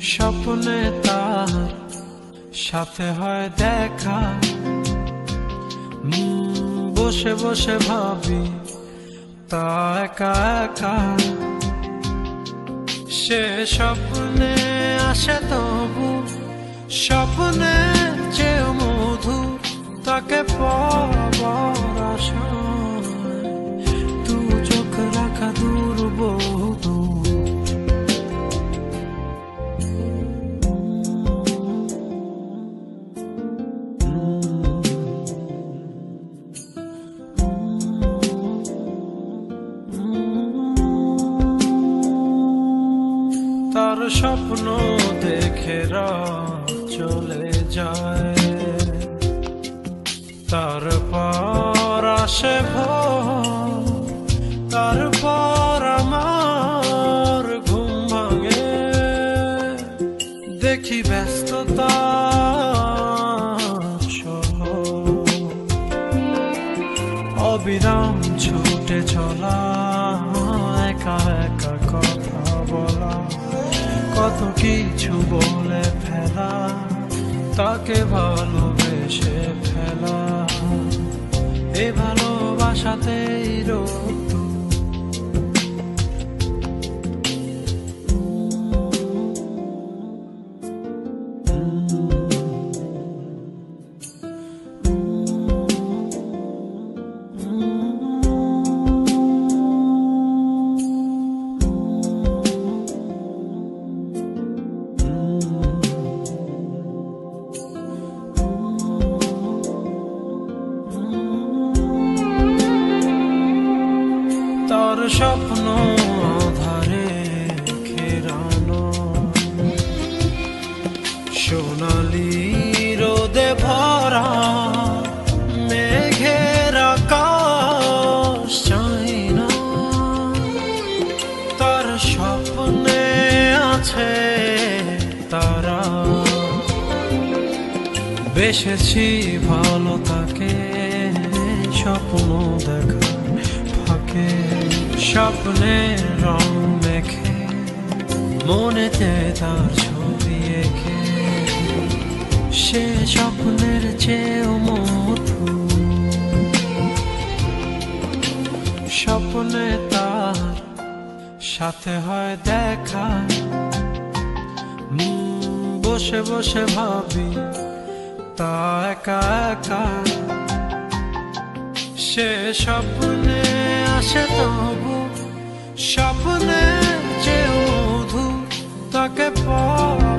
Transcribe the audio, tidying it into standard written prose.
স্বপ্নে তার সাথে হয় দেখা, বসে বসে ভাবি তা একা একা। সে স্বপ্নে আসে তবু স্বপ্নে চেয়ে মধুর, তাকে পাবার আশায় তু চোখ রাখা দূর বহু দূর। তার স্বপ্ন দেখে রাত চলে যায়, তারপর আসে ভোর, তারপর আমার ঘুম ভাঙে। দেখি ব্যস্ততা অবিরাম ছুটে চলা, একা একা কথা বলা, কত কিছু বলে ফেলা, তাকে ভালোবেসে ফেলা। এই ভালোবাসাতেই রোদ তার স্বপ্ন আধারে ঘেরানো, সোনালি রোদে ভরা মেঘের আকাশ চাই না। তার স্বপ্নে আছে তারা, বেসেছি ভালো তাকে স্বপ্ন দেখা ফাঁকে। স্বপ্নে রং মেখে মনেতে তার ছবি এঁকে, সে স্বপ্নের চেয়েও মধুর। স্বপ্নে তার সাথে হয় দেখা, বসে বসে ভাবি তা একা একা। সে স্বপ্নে আসে তবু স্বপ্নে চেয়ে মধুর, তাকে